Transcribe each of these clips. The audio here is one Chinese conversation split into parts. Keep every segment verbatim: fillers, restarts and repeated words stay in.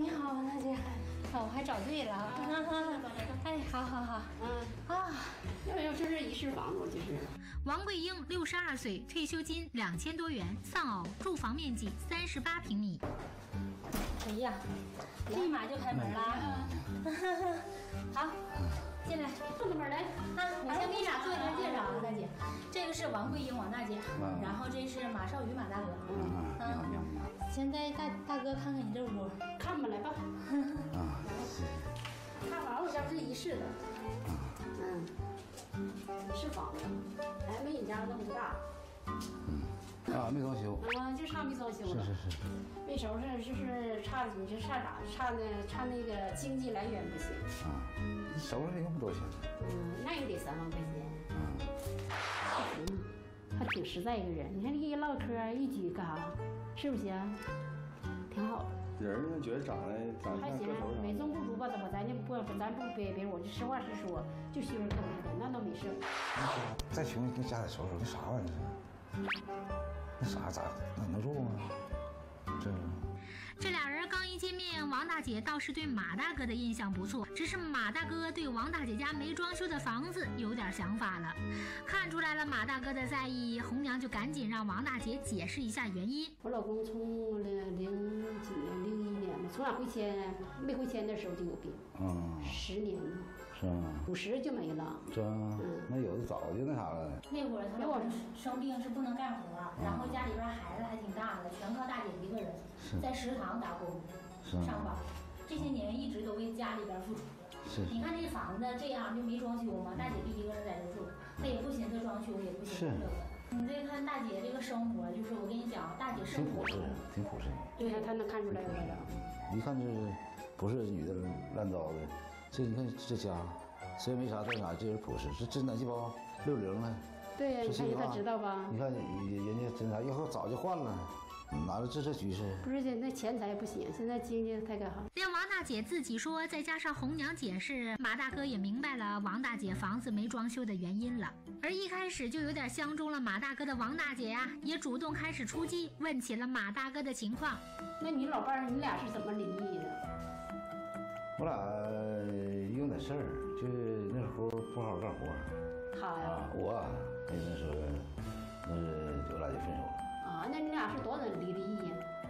你好，王大姐。哦，我还找对了。啊、哎，好好好。嗯啊， 要要这是一室房，我就是。 王桂英，六十二岁，退休金两千多元，丧偶，住房面积三十八平米。 哎呀，立马就开门了。嗯、好，进来， 送个门来。 啊，我先给你俩做一下介绍啊，大姐。这个是王桂英，王大姐。嗯、然后这是马少宇，马大哥。 嗯，你好，你好。 先带大大哥看看你这屋。 看吧，来吧。 啊，是。 看完我家是一室的。嗯。一室房子，还没你家那么大。 嗯。啊，没装修。 嗯，就差没装修了。 是是是。 没收拾，就是差，你这差啥？差那差那个经济来源不行。 啊，你收拾用不多钱。 嗯，那也得三万块钱。 嗯。 还行，还挺实在一个人。你看一唠嗑一举干啥？是不是啊？挺好的。 人呢觉得长得长得还行，美中不足吧？我咱就不不咱住别别，我就实话实说，就媳妇儿可怜的，那倒没事。 再穷你家里收拾，那啥玩意儿？那啥咋哪能住啊？这。 这俩人刚一见面，王大姐倒是对马大哥的印象不错，只是马大哥对王大姐家没装修的房子有点想法了。看出来了马大哥的在意，红娘就赶紧让王大姐解释一下原因。 我老公从零零几年，零一年嘛，从俺回迁没回迁的时候就有病，嗯，十年了， 是吗？ 五十就没了。 这，嗯，那有的早就那啥了。 那会儿他老生病是不能干活，然后家里边孩子还挺大的，全靠大姐一个人在食堂打工上班，这些年一直都为家里边付出。 是， 你看这房子这样就没装修嘛，大姐就一个人在这住，她也不寻思装修，也不寻思这个。你这看大姐这个生活，就是我跟你讲，大姐生活挺朴实，挺朴实。 对，她能看出来我了。 一看这不是女的乱糟的，这你看这家虽然没啥，但啥这人朴实，这真暖气包六零了。 对呀，你看她知道吧？ 你看人家真啥，要说早就换了。哪了这这局势？ 不是现在钱财不行，现在经济太干好。 连王大姐自己说，再加上红娘解释，马大哥也明白了王大姐房子没装修的原因了。而一开始就有点相中了马大哥的王大姐呀，也主动开始出击，问起了马大哥的情况。 那你老伴儿，你俩是怎么离异的？ 我俩因为点事儿，就是那时候不好好干活。 他呀、 啊，我那时候那是我俩就分手了。 啊，那你俩是多少离的异呀？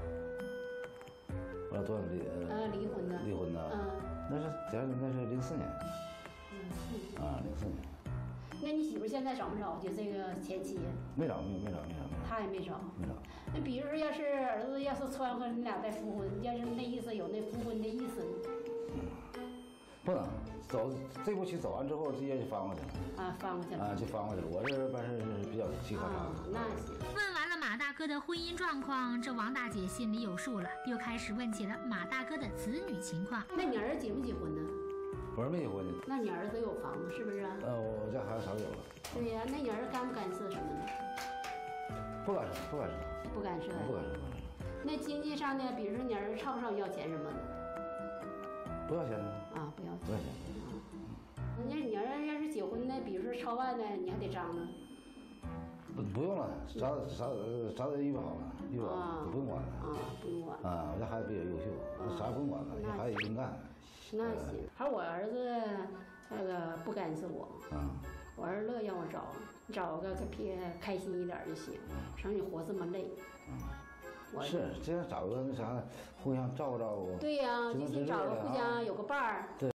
我俩多少离？ 呃，离婚的。 离婚的。嗯，那是咱那是零四年。 零四年。 啊，零四年。 那你媳妇现在找没找？就这个前妻？ 没找，没没找，没找，没找。 他也没找。 没找。 那比如说，要是儿子要是掺和你俩再复婚，要是那意思有那复婚的意思呢？ 嗯，不能走这步棋走完之后，直接就翻过去了。啊， 翻过去了。 啊，就翻过去了。我这办事是比较气咔嚓的。 那行。 问完了马大哥的婚姻状况，这王大姐心里有数了，又开始问起了马大哥的子女情况。 那你儿子结没结婚呢？ 我儿没结婚呢。 那你儿子有房子是不是啊？ 呃，我家孩子啥都有了。 对呀，那你儿子干不干涉什么呢？ 不干涉，不干涉。 不干涉。 不干涉，不干涉。 那经济上呢？比如说你儿子吵不吵要钱什么的？ 不要钱呢。 啊，不要钱。 不要钱。 那你儿子要是结婚呢，比如说超万呢，你还得张呢。 不不用了，啥啥啥都预备好了，预备好了，都不用管了。 啊，不用管。 啊，我家孩子比较优秀，啥也不用管了，孩子也能干。 那行，还我儿子那个不干涉我。嗯。我儿子乐让我找，找个别开心一点就行，省你活这么累。 嗯。是，这样找个那啥，互相照顾照顾。 对呀，就是找个互相有个伴儿。对。